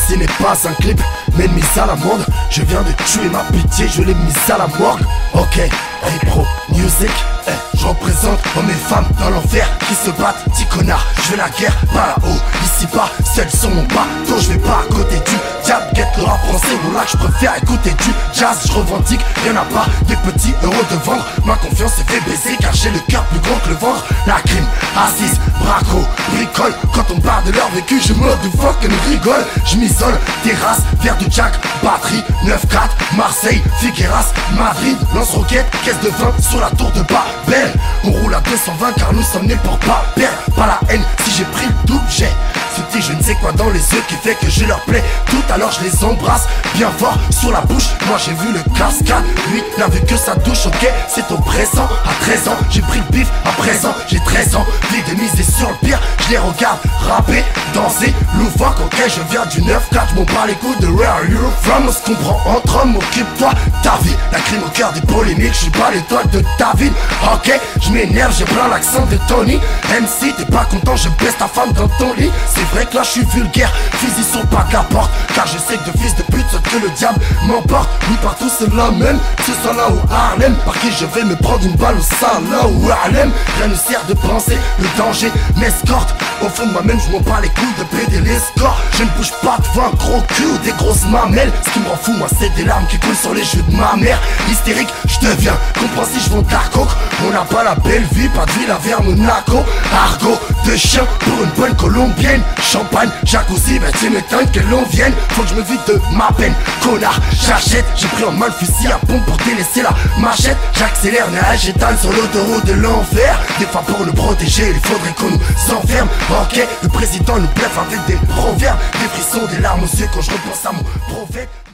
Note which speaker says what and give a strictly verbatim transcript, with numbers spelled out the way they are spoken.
Speaker 1: Ceci n'est pas un clip, mais une mise à la mode. Je viens de tuer ma pitié, je l'ai mise à la morgue. Ok, hey pro, music, hey, je représente hommes et femmes dans l'enfer qui se battent, petit connard. Je fais la guerre, pas là-haut, ici pas, seul sur mon bateau. Je vais pas à côté du diable, guette le rap français. Mon lac, je préfère écouter du jazz. Je revendique, y'en a pas des petits euros de vendre. Ma confiance est fait baiser car j'ai le cœur plus grand que le ventre. La crime, assise, braco, bricole. Quand on parle de leur vécu, je me de fuck et me rigole. Je m'isole, terrasse, verre de Jack, batterie, neuf quatre, Marseille, Figueras, Madrid, lance-roquette, caisse de vin sur la tour de Babel. On roule à deux cent vingt car nous sommes nés pour pas perdre. Pas la haine, si j'ai pris le double, j'ai ce petit je ne sais quoi dans les yeux qui fait que je leur plais. Tout alors je les embrasse bien fort sur la bouche. Moi j'ai vu le cascade, lui n'a vu que sa douche. Ok, c'est au présent, à treize ans j'ai pris le bif, à présent j'ai treize ans. Vie de miser sur le pire, je les regarde rapper, danser, loufoque. Ok, je viens du neuf quatre, je m'en bats les coups de where are you from. On se comprend entre hommes, occupe-toi ta vie. La crime au cœur des polémiques, je suis pas l'étoile de David. Ok, je m'énerve, j'ai plein l'accent de Tony. M C, t'es pas content, je baisse ta femme dans ton lit. C'est vrai que là je suis vulgaire, fusil sur le pas de la porte. Car je sais que de fils de pute, sauf que le diable m'emporte. Oui, partout c'est la même, que ce soit là ou Harlem. Par qui je vais me prendre une balle au sein, là ou Harlem. Rien ne sert de penser, le danger m'escorte. Au fond de moi-même, je m'en bats les couilles de péter les scores. Je ne bouge pas devant un gros cul ou des grosses mamelles. Ce qui me rend fou, moi, c'est des larmes qui coulent sur les joues de ma mère. Hystérique, je deviens compréhensif, je vends de la coke. On n'a pas la belle vie, pas de ville à vers Monaco. Argot de chien pour une bonne colombienne. Champagne, jacuzzi, ben tu m'étonnes que l'on vienne. Faut que je me vide de ma peine, connard, j'achète. J'ai pris en main le fusil à pompe pour délaisser la machette. J'accélère, mais j'étale sur l'autoroute de l'enfer. Des fois pour nous protéger, il faudrait qu'on nous enferme. Ok, le président nous bluffe avec des proverbes. Des frissons, des larmes aux yeux quand je repense à mon prophète.